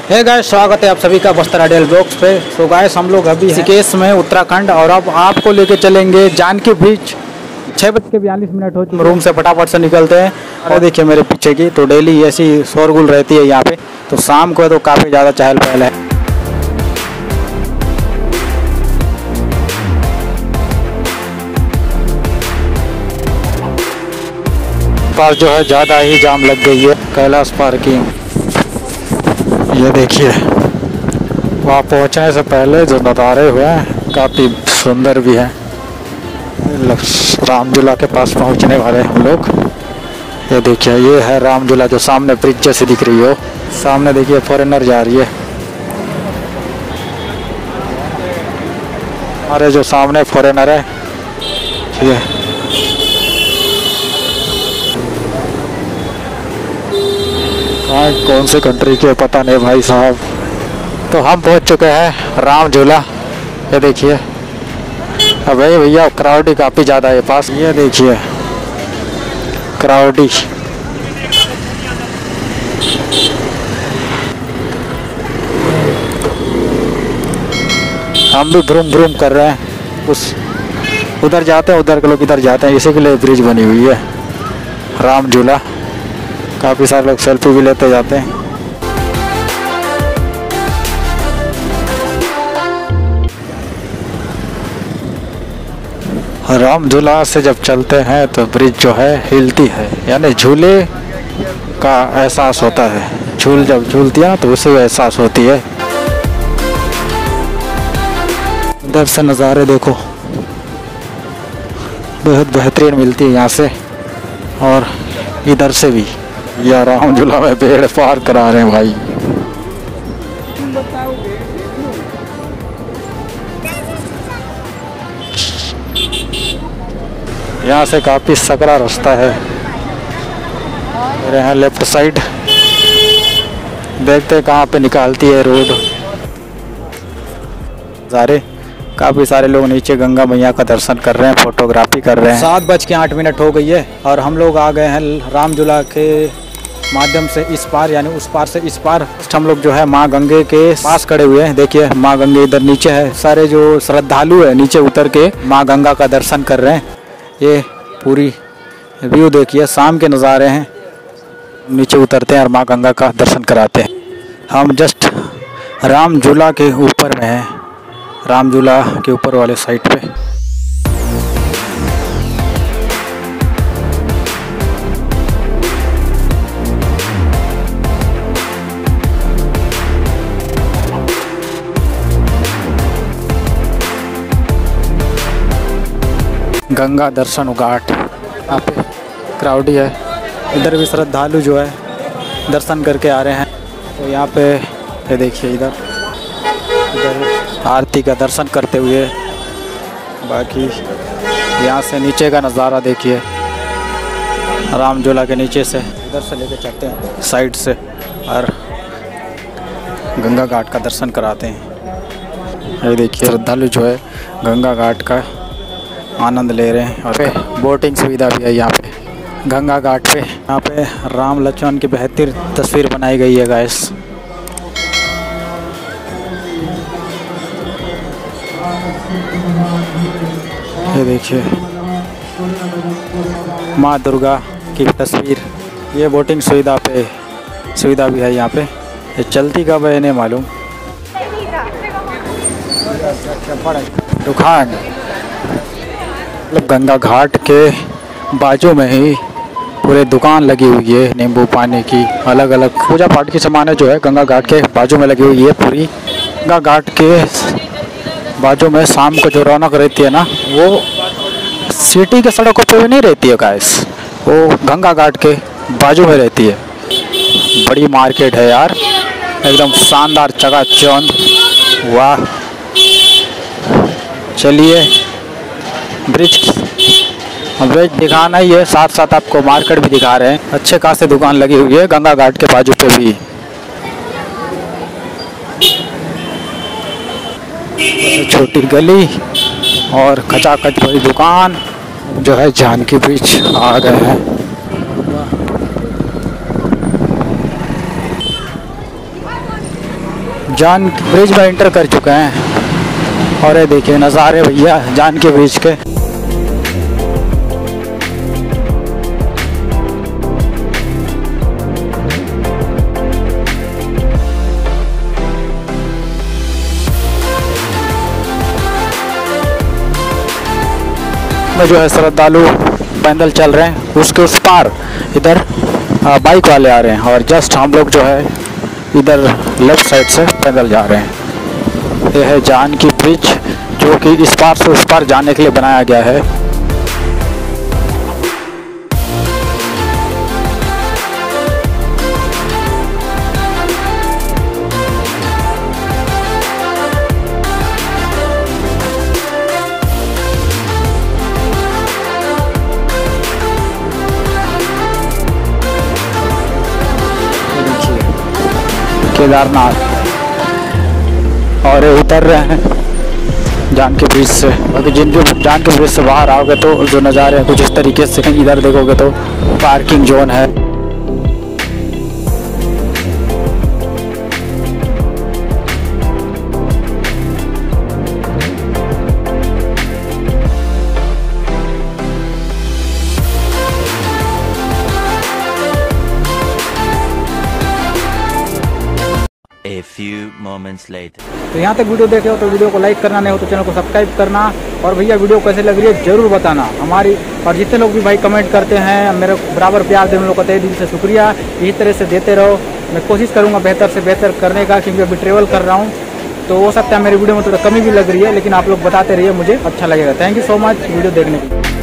Hey guys, स्वागत है आप सभी का बस्तर आइडियल ब्लॉग्स पे। तो गाइस, हम लोग अभी ऋषिकेश में उत्तराखंड और अब आपको लेके चलेंगे जानकी ब्रिज। 6:42 हो चुके। रूम से फटाफट से निकलते हैं और देखिए मेरे पीछे की तो डेली ऐसी शोरगुल रहती है यहाँ पे। तो शाम को तो काफ़ी ज़्यादा चहल पहल है। पास जो है ज़्यादा ही जाम लग गई है। कैलाश पार्किंग ये देखिए, वहाँ पहुँचने से पहले जो नज़ारे हुए हैं काफ़ी सुंदर भी हैं। रामझूला के पास पहुँचने वाले हम लोग। ये देखिए, ये है रामझूला जो सामने ब्रिज जैसी दिख रही हो। सामने देखिए फॉरेनर जा रही है। अरे जो सामने फॉरेनर है ये कौन से कंट्री के पता नहीं भाई साहब। तो हम पहुंच चुके हैं रामझूला। ये देखिए, अब भैया क्राउडी काफ़ी ज़्यादा है पास। ये देखिए क्राउडी। हम भी ब्रूम ब्रूम कर रहे हैं। उधर जाते हैं, उधर के लोग इधर जाते हैं। इसी के लिए ब्रिज बनी हुई है रामझूला। काफ़ी सारे लोग सेल्फी भी लेते जाते हैं। रामझूला से जब चलते हैं तो ब्रिज जो है हिलती है, यानी झूले का एहसास होता है। जब झूलती है ना तो उसे एहसास होती है। इधर से नज़ारे देखो, बहुत बेहतरीन मिलती है यहाँ से। और इधर से भी यार रामझूला में पेड़ पार करा रहे हैं भाई। यहाँ से काफ़ी सकरा रास्ता है। मेरे यहाँ लेफ्ट साइड देखते कहाँ पे निकालती है रोड। सारे काफ़ी सारे लोग नीचे गंगा मैया का दर्शन कर रहे हैं, फोटोग्राफी कर रहे हैं। 7:08 हो गई है और हम लोग आ गए हैं रामझूला के माध्यम से इस पार, यानी उस पार से इस पार। हम लोग जो है माँ गंगे के पास खड़े हुए हैं। देखिए माँ गंगे इधर नीचे है। सारे जो श्रद्धालु है नीचे उतर के माँ गंगा का दर्शन कर रहे हैं। ये पूरी व्यू देखिए, शाम के नज़ारे हैं। नीचे उतरते हैं और माँ गंगा का दर्शन कराते हैं। हम जस्ट रामझूला के ऊपर में हैं, रामझूला के ऊपर वाले साइड पे। गंगा दर्शन घाट, यहाँ पे क्राउडी है। इधर भी श्रद्धालु जो है दर्शन करके आ रहे हैं। तो यहाँ पे ये देखिए, इधर आरती का दर्शन करते हुए। बाकी यहाँ से नीचे का नज़ारा देखिए, रामझूला के नीचे से इधर से लेके चलते हैं साइड से और गंगा घाट का दर्शन कराते हैं। ये देखिए श्रद्धालु जो है गंगा घाट का आनंद ले रहे हैं। और बोटिंग सुविधा भी है यहाँ पे गंगा घाट पे। यहाँ पे राम लक्ष्मण की बेहतरीन तस्वीर बनाई गई है गाइस। ये देखिए माँ दुर्गा की तस्वीर। ये बोटिंग सुविधा भी है यहाँ पे। ये चलती कब है नहीं मालूम। दुकान मतलब गंगा घाट के बाजू में ही पूरे दुकान लगी हुई है नींबू पानी की। अलग अलग पूजा पाठ की सामानें जो है गंगा घाट के बाजू में लगी हुई है। पूरी गंगा घाट के बाजू में शाम को जो रौनक रहती है ना, वो सिटी के सड़कों पे भी नहीं रहती है गाइस, वो गंगा घाट के बाजू में रहती है। बड़ी मार्केट है यार, एकदम शानदार चकाचौंध। वाह, चलिए ब्रिज दिखाना ही है, साथ साथ आपको मार्केट भी दिखा रहे हैं। अच्छे खासे दुकान लगी हुई है गंगा घाट के बाजू पे भी। छोटी गली और खचाखच बड़ी दुकान जो है जानकी ब्रिज आ गए हैं। जान ब्रिज में एंटर कर चुके हैं और ये देखिए नज़ारे भैया जान के ब्रिज के। में जो है श्रद्धालु पैदल चल रहे हैं, उसके उस पार इधर बाइक वाले आ रहे हैं और जस्ट हम लोग जो है इधर लेफ्ट साइड से पैदल जा रहे हैं। यह है जान की ब्रिज जो कि इस पार से उस पार जाने के लिए बनाया गया है। केदारनाथ और उतर रहे हैं जान के ब्रिज से। बाकी जिन जो जान के ब्रिज से बाहर आओगे तो जो नज़ारे हैं कुछ इस तरीके से। इधर देखोगे तो पार्किंग जोन है। A few moments later. तो यहाँ तक वीडियो देखे हो तो वीडियो को लाइक करना, नहीं हो तो चैनल को सब्सक्राइब करना। और भैया वीडियो कैसे लग रही है ज़रूर बताना हमारी। और जितने लोग भी भाई कमेंट करते हैं मेरे बराबर प्यार देने लोगों का तहे दिल से शुक्रिया। यही तरह से देते रहो, मैं कोशिश करूँगा बेहतर से बेहतर करने का, क्योंकि अभी ट्रेवल कर रहा हूँ तो हो सकता है मेरी वीडियो में थोड़ा कमी भी लग रही है, लेकिन आप लोग बताते रहिए, मुझे अच्छा लगेगा। Thank you so much video देखने के लिए।